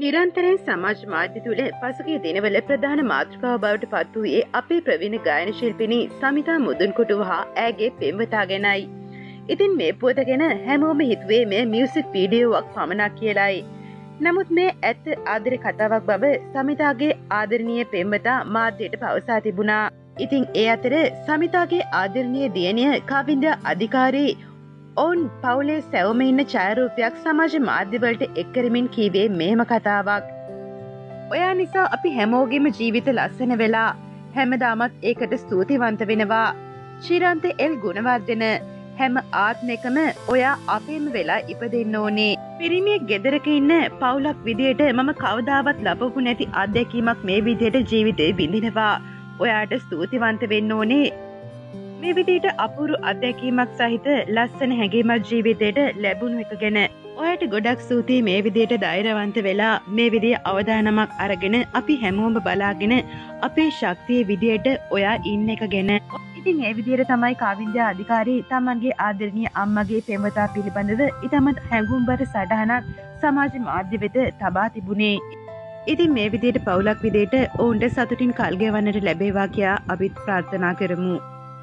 නිරන්තරයෙන් සමාජ මාධ්‍ය තුළ පසුගිය දිනවල ප්‍රධාන මාතෘකාව බවට පත් වූයේ අපේ ප්‍රවීණ ගායන ශිල්පිනී සමිතා මුදුන්කොටුව හා ඇගේ පෙම්වතා ගැනයි. ඉතින් මේ පුවත ගැන හැමෝම හිතුවේ මේ මියුසික් වීඩියෝවක් පමණක් කියලායි. නමුත් මේ ඇත්ත ආදරේ කතාවක් බව සමිතාගේ ආදරණීය පෙම්වතා මාධ්‍යයට පවසා තිබුණා. ඉතින් ඒ අතර සමිතාගේ ආදරණීය දියණිය කවින්ද අධිකාරී ඔවුන් පවුලේ සැවම ඉන්න ඡායාරූපයක් සමාජ මාධ්‍යවලට එක් කරමින් කීවේ මෙහෙම කතාවක්. ඔයා නිසා අපි හැමෝගෙම ජීවිත ලස්සන වෙලා හැමදාමත් ඒකට ස්තුතිවන්ත වෙනවා. ශිරාන්ත එල් ගුණවර්ධන හැම ආත්මයකම ඔයා අපේම වෙලා ඉපදෙන්න ඕනේ. පිරිමියෙක් ගෙදරක ඉන්න පවුලක් විදියට මම කවදාවත් ලබපු නැති අත්දැකීමක් මේ විදියට ජීවිතේ විඳිනවා. ඔයාට ස්තුතිවන්ත වෙන්න ඕනේ. මේ විදිහට අපූරු අත්දැකීමක් සහිත ලස්සන හැඟීමක් ජීවිතයට ලැබුණු එක ගැන ඔයාට ගොඩක් ස්තුතියි. මේ විදිහට ධෛර්යවන්ත වෙලා මේ විදිහේ අවදානමක් අරගෙන අපි හැමෝම බලාගෙන අපේ ශක්තිය විදිහට ඔයා ඉන්න එක ගැන. ඉතින් ඒ විදිහට තමයි කවින්ද අධිකාරී තමන්ගේ ආදරණීය අම්මගේ පෙම්වතා පිළිබඳව ඉතාමත් හැඟුම්බර සටහනක් සමාජ මාධ්‍ය වෙත තබා තිබුණේ. ඉතින් මේ විදිහට පවුලක් විදිහට ඔවුන්ට සතුටින් කල් ගෙවන්නට ලැබේවා කියා අපි ප්‍රාර්ථනා කරමු.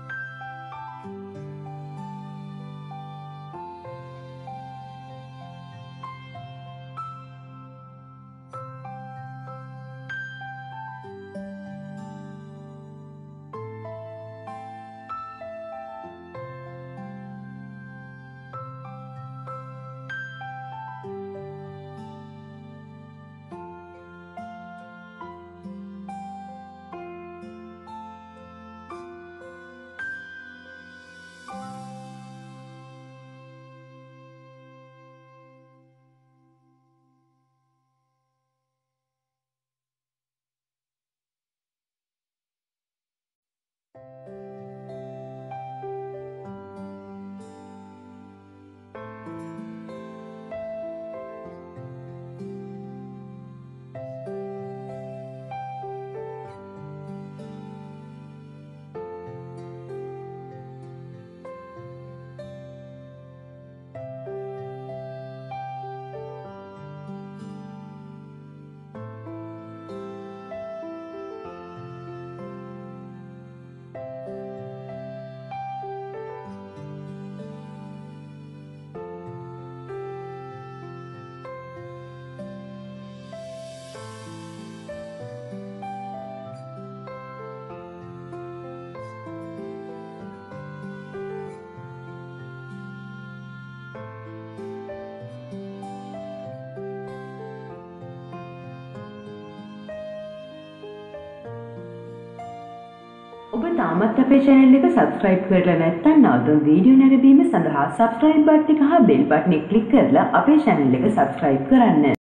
ඔබ තාමත් අපේ channel එක subscribe කරලා නැත්නම් නවතුම් වීඩියෝ නැරඹීම සඳහා subscribe button එක හා bell button එක click කරලා අපේ channel එක subscribe කරන්න.